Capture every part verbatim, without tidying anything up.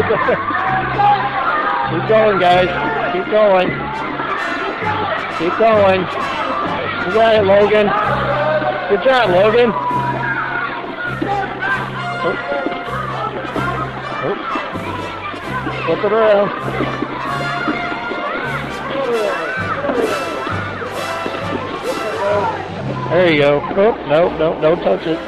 Keep going, guys. Keep going. Keep going. You got it, Logan. Good job, Logan. Oh. Oh. Flip it around. There you go. Oh, no, no, don't touch it.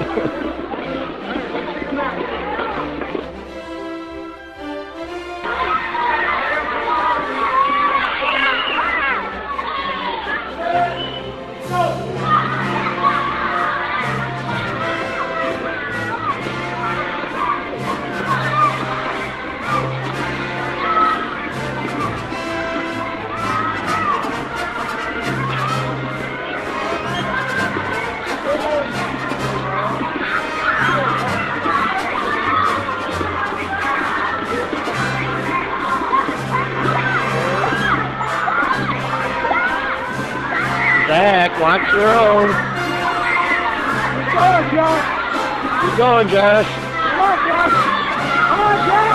Zach, watch your own. Keep going, Josh. Keep going, Josh. Come on, Josh. Come on, Josh.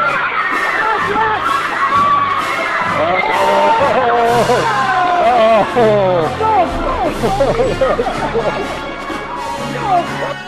Come on, Josh. Oh. Oh. Go, go.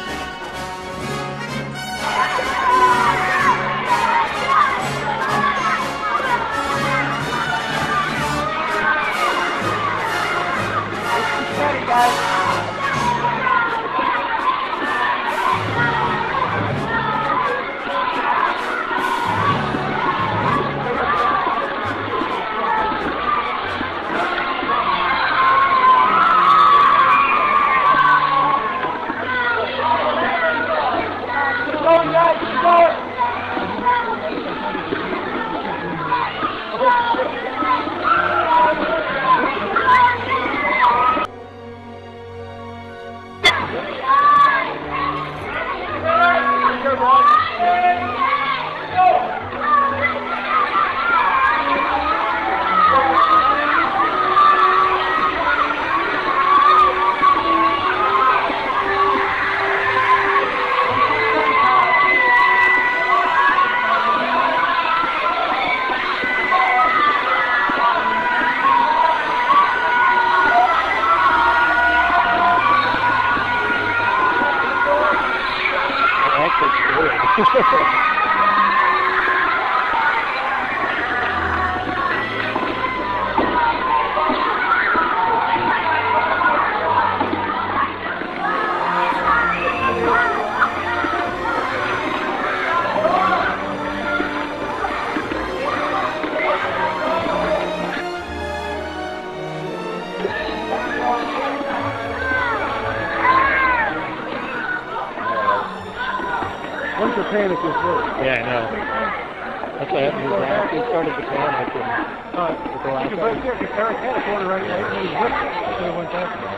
Once the panic is first. Yeah, I know. That's what happened. He started to panic. And, uh, with the last right there, because Eric had a corner right there. He whipped it. So he went that way.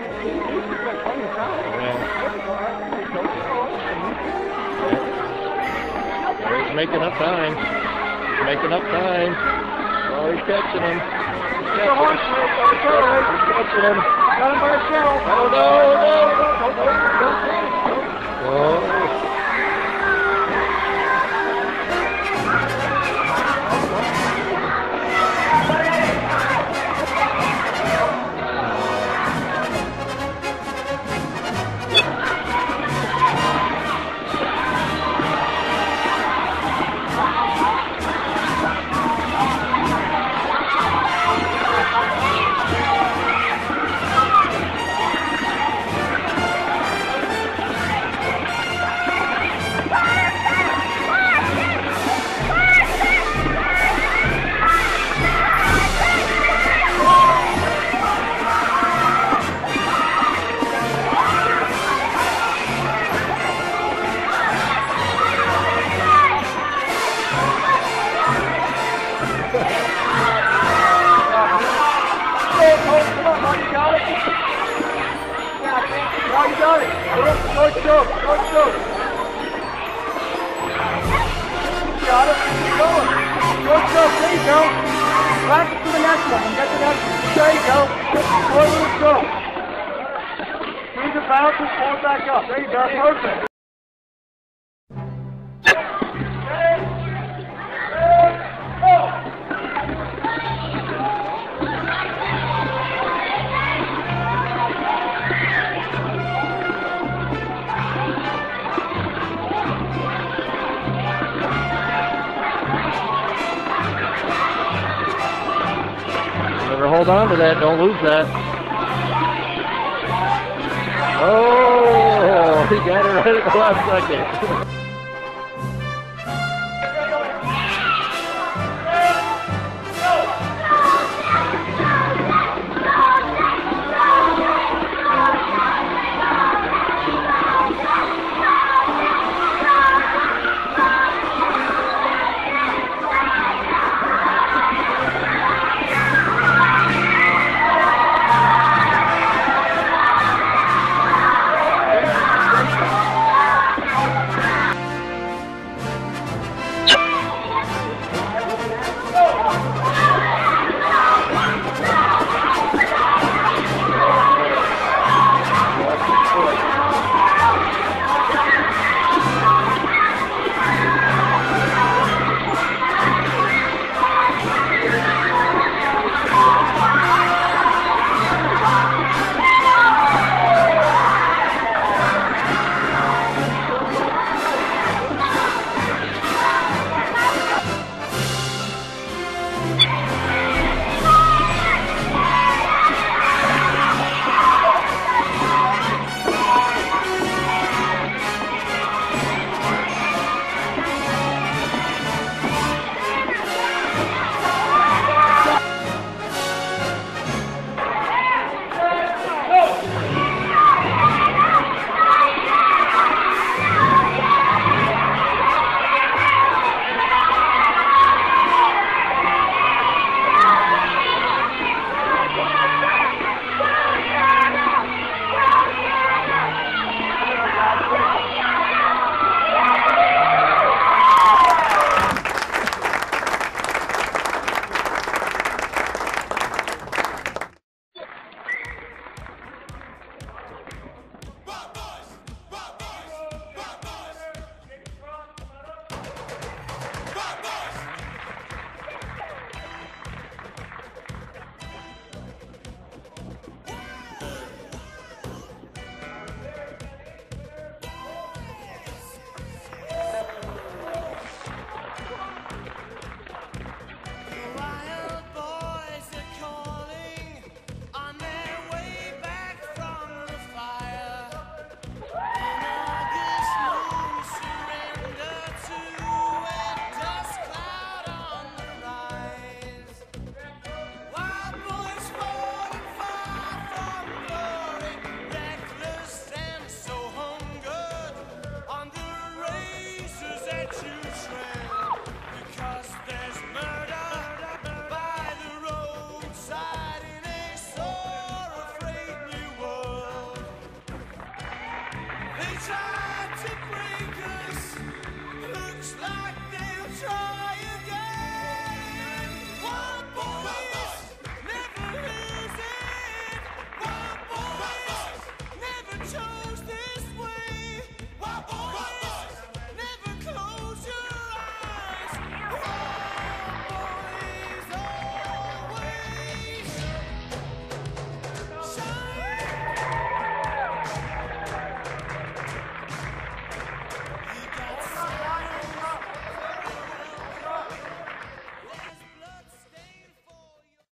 Yeah. He's making up time. He's making up time. Oh, he's catching him. He's catching him. He's catching him. Got him by a shell. Oh, no, no, no. Oh. hold on to that. Don't lose that. Oh, he got it right at the last second.